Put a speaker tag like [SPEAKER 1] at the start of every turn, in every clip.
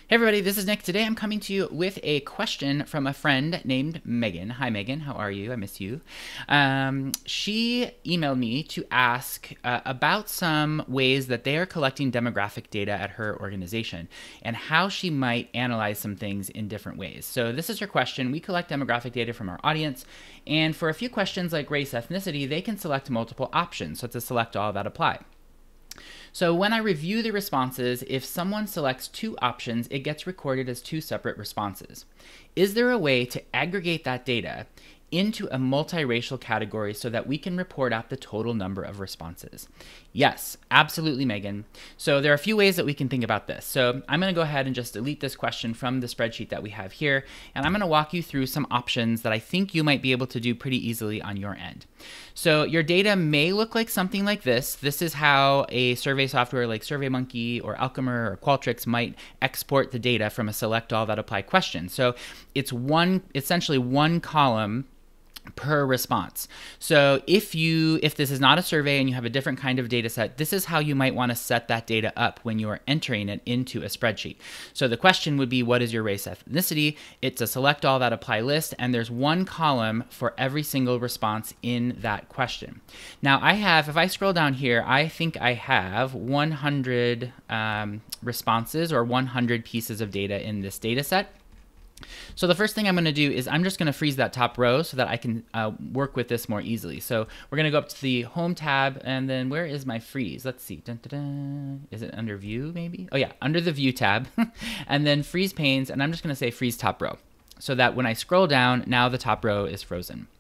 [SPEAKER 1] Hey everybody, this is Nick. Today I'm coming to you with a question from a friend named Megan. Hi Megan, how are you? I miss you. She emailed me to ask about some ways that they are collecting demographic data at her organization and how she might analyze some things in different ways. So this is her question. We collect demographic data from our audience, and for a few questions like race, ethnicity, they can select multiple options. So it's a select all that apply. So when I review the responses, if someone selects two options, it gets recorded as two separate responses. Is there a way to aggregate that data into a multiracial category so that we can report out the total number of responses? Yes, absolutely, Megan. So there are a few ways that we can think about this. So I'm going to go ahead and just delete this question from the spreadsheet that we have here, and I'm going to walk you through some options that I think you might be able to do pretty easily on your end. So your data may look like something like this. This is how a survey software like SurveyMonkey or Alchemer or Qualtrics might export the data from a select all that apply question. So it's essentially one column per response. So if this is not a survey and you have a different kind of data set, this is how you might want to set that data up when you are entering it into a spreadsheet. So the question would be, what is your race, ethnicity? It's a select all that apply list, and there's one column for every single response in that question. Now if I scroll down here, I think I have 100 responses or 100 pieces of data in this data set. So the first thing I'm going to do is I'm just going to freeze that top row so that I can work with this more easily. So we're going to go up to the Home tab, and then where is my freeze? Let's see. Dun, dun, dun. Is it under View maybe? Oh yeah, under the View tab. And then Freeze Panes, and I'm just going to say Freeze Top Row so that when I scroll down, now the top row is frozen.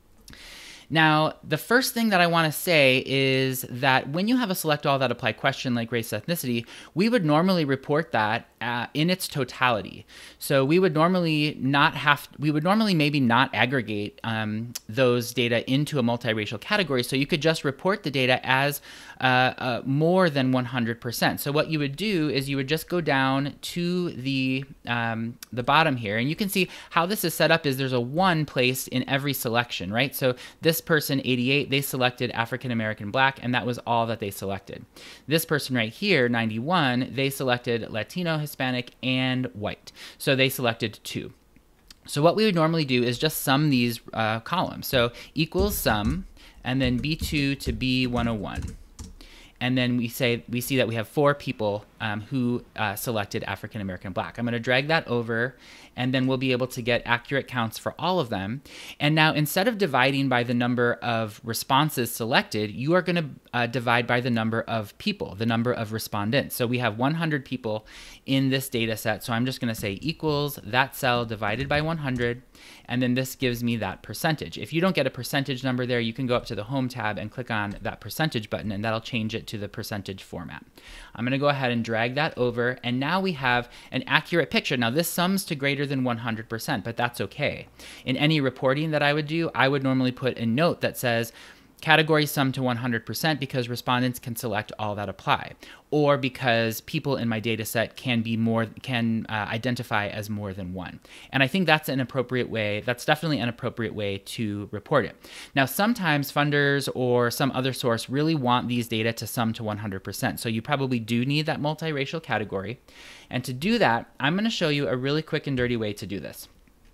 [SPEAKER 1] Now, the first thing that I want to say is that when you have a select all that apply question like race ethnicity, we would normally report that in its totality. So we would normally maybe not aggregate those data into a multiracial category. So you could just report the data as more than 100%. So what you would do is you would just go down to the bottom here, and you can see how this is set up is there's a 1 placed in every selection, right? So this person, 88, they selected African American Black, and that was all that they selected. This person right here, 91, they selected Latino, Hispanic, and white. So they selected 2. So what we would normally do is just sum these columns. So equals sum, and then B2 to B101. And then we see that we have 4 people who selected African American Black. I'm going to drag that over, and then we'll be able to get accurate counts for all of them. And now instead of dividing by the number of responses selected, you are going to divide by the number of people, the number of respondents. So we have 100 people in this data set. So I'm just going to say equals that cell divided by 100, and then this gives me that percentage. If you don't get a percentage number there, you can go up to the Home tab and click on that percentage button, and that'll change it to the percentage format. I'm going to go ahead and drag that over, and now we have an accurate picture. Now this sums to greater than 100%, but that's okay. In any reporting that I would do, I would normally put a note that says category sum to 100% because respondents can select all that apply, or because people in my data set can identify as more than 1. And I think that's an appropriate way. That's definitely an appropriate way to report it. Now, sometimes funders or some other source really want these data to sum to 100%. So you probably do need that multiracial category. And to do that, I'm going to show you a really quick and dirty way to do this.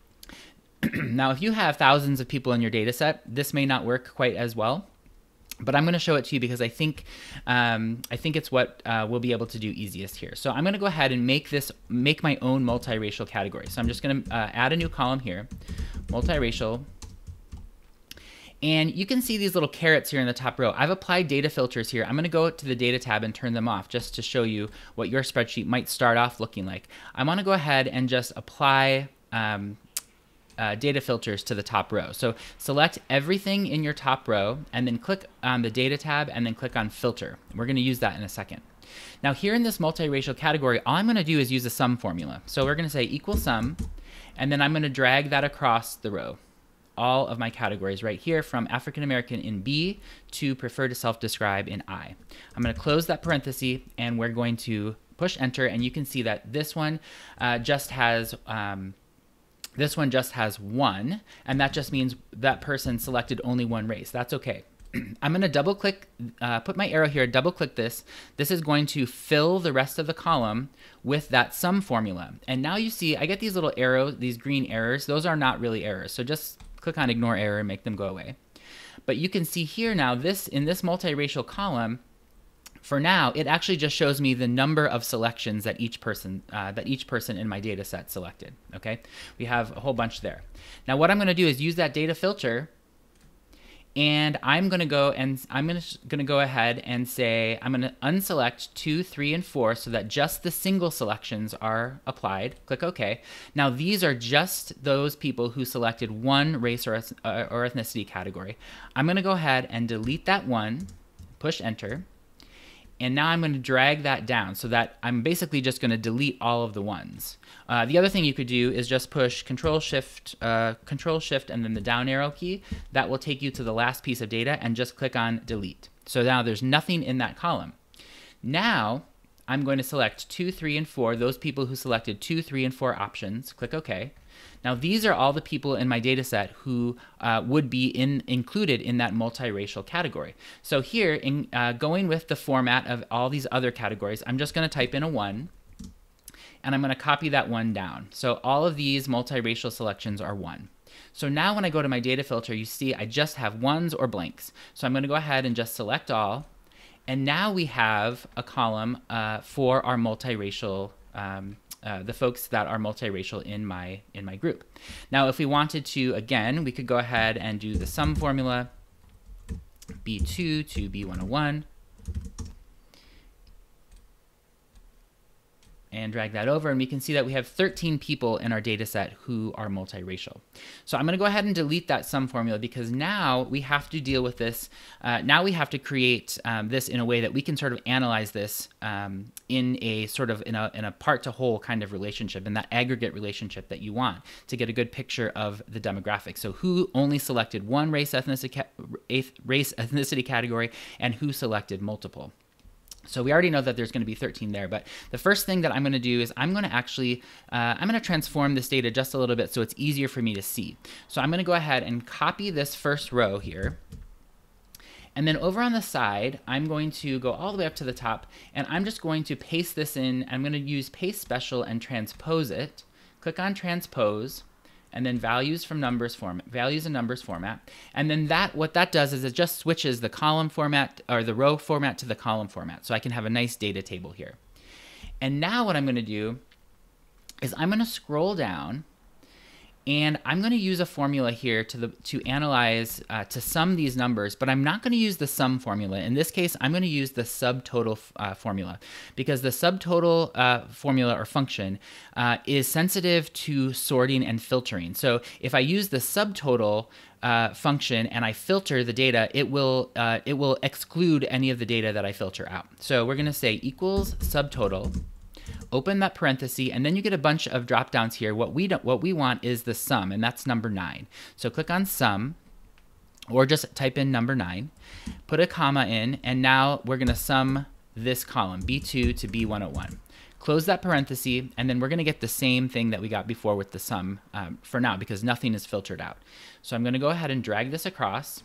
[SPEAKER 1] Now, if you have thousands of people in your data set, this may not work quite as well, but I'm going to show it to you because I think it's what we'll be able to do easiest here. So I'm going to go ahead and make my own multiracial category. So I'm just going to add a new column here, multiracial. And you can see these little carrots here in the top row. I've applied data filters here. I'm going to go to the data tab and turn them off just to show you what your spreadsheet might start off looking like. I want to go ahead and just apply data filters to the top row. So select everything in your top row and then click on the data tab and then click on filter. We're going to use that in a second. Now here in this multiracial category, all I'm going to do is use a sum formula. So we're going to say equal sum, and then I'm going to drag that across the row. All of my categories right here from African American in B to prefer to self-describe in I. I'm going to close that parenthesis, and we're going to push enter, and you can see that this one just has 1, and that just means that person selected only 1 race. That's okay. I'm going to double click, put my arrow here, double click this. This is going to fill the rest of the column with that sum formula. And now you see I get these little arrows, these green errors. Those are not really errors. So just click on ignore error and make them go away. But you can see here now this in this multiracial column, for now, it actually just shows me the number of selections that each person in my data set selected. Okay, we have a whole bunch there. Now what I'm going to do is use that data filter, and I'm going to go ahead and say I'm going to unselect 2, 3, and 4 so that just the single selections are applied. Click OK. Now these are just those people who selected one race or ethnicity category. I'm going to go ahead and delete that one, push enter. And now I'm going to drag that down so that I'm basically just going to delete all of the ones. The other thing you could do is just push Control Shift, and then the down arrow key. That will take you to the last piece of data, and just click on delete. So now there's nothing in that column. Now I'm going to select 2, 3, and 4, those people who selected 2, 3, and 4 options. Click OK. Now these are all the people in my data set who would be included in that multiracial category. So here, going with the format of all these other categories, I'm just going to type in a 1, and I'm going to copy that 1 down. So all of these multiracial selections are 1. So now when I go to my data filter, you see I just have ones or blanks. So I'm going to go ahead and just select all, and now we have a column for our multiracial the folks that are multiracial in my group. Now, if we wanted to, again, we could go ahead and do the sum formula, B2 to B101, and drag that over, and we can see that we have 13 people in our data set who are multiracial. So I'm going to go ahead and delete that sum formula, because now we have to deal with this. Now we have to create this in a way that we can sort of analyze this in a sort of in a part to whole kind of relationship, in that aggregate relationship that you want to get a good picture of the demographics. So who only selected one race ethnicity category, and who selected multiple. So we already know that there's going to be 13 there, but the first thing that I'm going to do is I'm going to actually, I'm going to transform this data just a little bit so it's easier for me to see. So I'm going to go ahead and copy this first row here. And then over on the side, I'm going to go all the way up to the top, and I'm just going to paste this in. I'm going to use paste special and transpose it. Click on transpose, and then values and numbers format. And then what that does is it just switches the column format or the row format to the column format. So I can have a nice data table here. And now what I'm going to do is I'm going to scroll down, and I'm going to use a formula here to analyze, to sum these numbers, but I'm not going to use the sum formula. In this case, I'm going to use the subtotal formula, because the subtotal formula or function is sensitive to sorting and filtering. So if I use the subtotal function and I filter the data, it will exclude any of the data that I filter out. So we're going to say equals subtotal. Open that parenthesis, and then you get a bunch of drop downs here. What we want is the sum, and that's number 9. So click on sum, or just type in number 9, put a comma in, and now we're going to sum this column, B2 to B101. Close that parenthesis, and then we're going to get the same thing that we got before with the sum for now, because nothing is filtered out. So I'm going to go ahead and drag this across.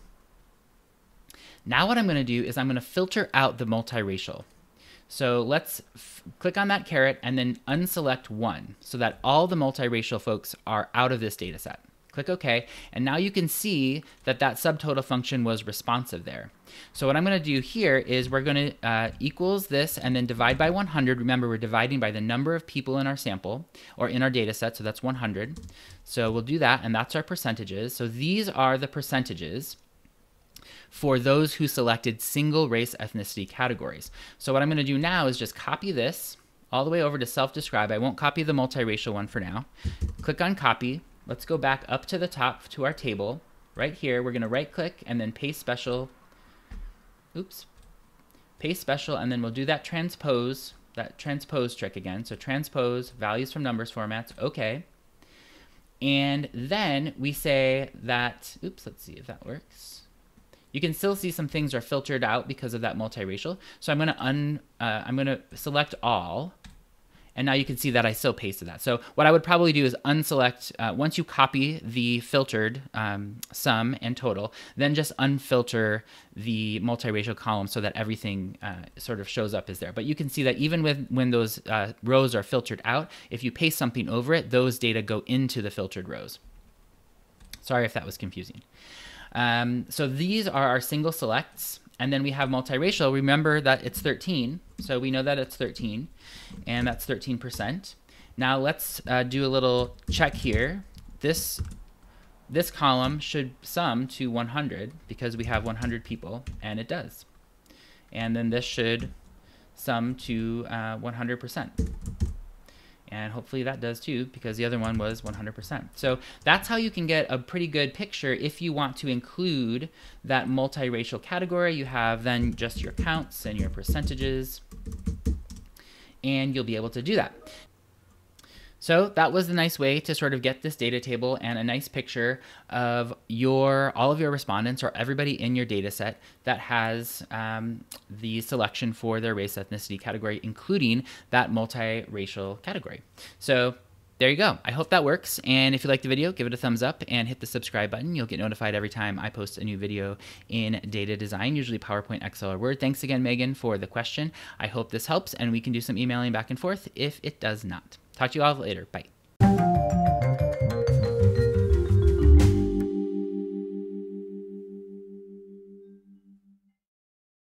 [SPEAKER 1] Now what I'm going to do is I'm going to filter out the multiracial. So let's click on that caret and then unselect 1 so that all the multiracial folks are out of this data set. Click OK, and now you can see that that subtotal function was responsive there. So what I'm going to do here is we're going to equals this and then divide by 100. Remember, we're dividing by the number of people in our sample or in our data set, so that's 100. So we'll do that, and that's our percentages. So these are the percentages for those who selected single race ethnicity categories. So what I'm going to do now is just copy this all the way over to self-describe. I won't copy the multiracial one for now. Click on copy. Let's go back up to the top to our table. Right here, we're going to right click and then paste special. Oops. Paste special, and then we'll do that transpose trick again. So transpose values from numbers formats. OK. And then we say that, oops, let's see if that works. You can still see some things are filtered out because of that multiracial. So I'm going to select all, And now you can see that I still pasted that. So what I would probably do is unselect, once you copy the filtered sum and total, then just unfilter the multiracial column so that everything sort of shows up as there. But you can see that even when those rows are filtered out, if you paste something over it, those data go into the filtered rows. Sorry if that was confusing. So these are our single selects. And then we have multiracial. Remember that it's 13. So we know that it's 13. And that's 13%. Now let's do a little check here. This column should sum to 100 because we have 100 people, and it does. And then this should sum to 100%. And hopefully that does too, because the other one was 100%. So that's how you can get a pretty good picture if you want to include that multiracial category. You have then just your counts and your percentages, and you'll be able to do that. So that was the nice way to sort of get this data table and a nice picture of all of your respondents, or everybody in your data set that has the selection for their race ethnicity category, including that multiracial category. So there you go. I hope that works. And if you like the video, give it a thumbs up and hit the subscribe button. You'll get notified every time I post a new video in data design, usually PowerPoint, Excel, or Word. Thanks again, Megan, for the question. I hope this helps, and we can do some emailing back and forth if it does not. Talk to you all later. Bye.